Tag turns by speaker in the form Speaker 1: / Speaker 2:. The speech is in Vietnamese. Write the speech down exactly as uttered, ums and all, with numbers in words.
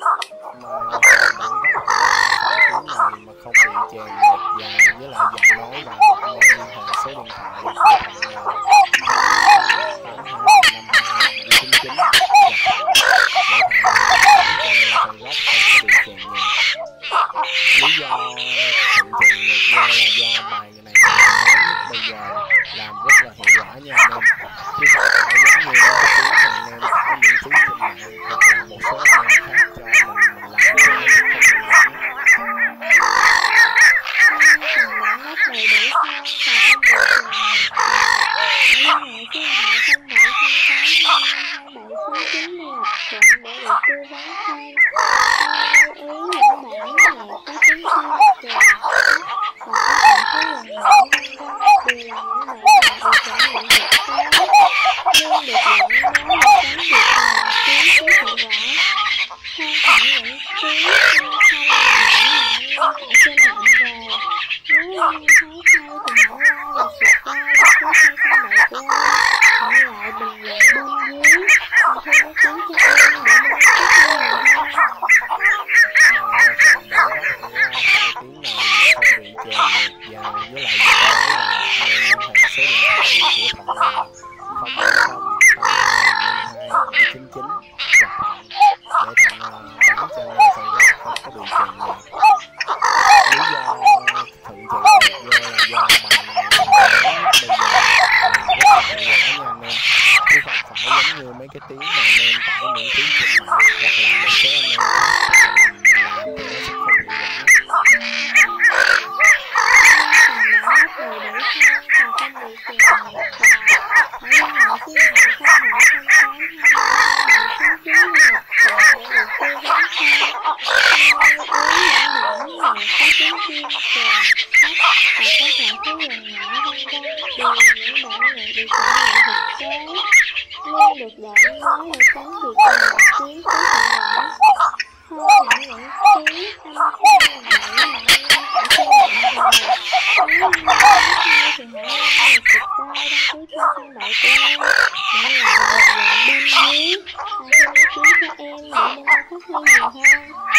Speaker 1: mà bản gốc của sáu tiếng này mà không bị chèn nhạc và với lại giọng nói và nên liên hệ số điện thoại của Thuận là tám hai năm hai bảy chín chín và Thuận để Thuận bán cho nghe phần gốc không có bị chèn nhạc. Lý do Thuận chèn nhạc vô là do bài này là mới nhất bây giờ, làm rất là hiệu quả nha anh em, chứ không phải giống như mấy cái tiếng mà anh em tải miễn phí trên mạng hoặc là một số anh em khác cho mình mình làm cho nó sẽ không hiệu quả.
Speaker 2: Còn bản gốc đầy đủ hơn và không bị chèn nhạc. Hãy liên hệ số điện thoại không bảy không tám hai hai bảy chín chín để gặp Thuận để được tư vấn thêm. Lưu ý những bản nhạc có tiếng Trung, trà, và có phần phối gần nhỏ vân vân đều là những bản nhạc được trải nghiệm thực tế, luôn được luyện nói một cán việc làm tiếng có hiệu quả. Hơn hẳn những tiếng âm thanh mà mỗi lần nghe ở trên mạng về. Nếu anh nghe thấy hay thì hãy like và subscribe cho kênh không bảy của anh. Hãy lại bình luận bên dưới và thêm ý kiến cho em để mình tiếp theo nhiều hơn.
Speaker 1: Mà phần bản gốc của hai tiếng này không bị chèn nhạc và với lại giọng nói là nên liên hệ số điện thoại của Thuận là không bảy không tám hai năm hai bảy chín chín và Thuận để Thuận bán cho nghe phần gốc không có bị chèn nhạc. Lý do Thuận chèn nhạc vô là do bài này là mới nhất bây giờ, làm rất là hiệu quả nha anh em, chứ không phải giống như mấy cái tiếng mà anh em tải miễn phí trên mạng hoặc là một số anh em khác cho mình làm thì nó sẽ không hiệu quả.
Speaker 2: Còn bản gốc đầy đủ hơn và không bị chèn nhạc và hãy liên hệ số điện thoại không bảy không tám hai hai bảy chín chín để gặp Thuận để được tư vấn thêm. Lưu ý những bản nhạc có tiếng Trung, trà, sách và có phần phối gần nhỏ vân vân đều là những bản nhạc được trải nghiệm thực tế, luôn được luyện nói để tránh việc làm tiếng có hiệu quả. Hơn hẳn những tiếng âm thanh mà mỗi lần nghe ở trên mạng về. Nếu anh nghe thấy hay thì hãy like và subscribe đăng ký kênh không bảy của em. Để lại bình luận bên dưới và thêm ý kiến cho em để mình phát huy nhiều hơn.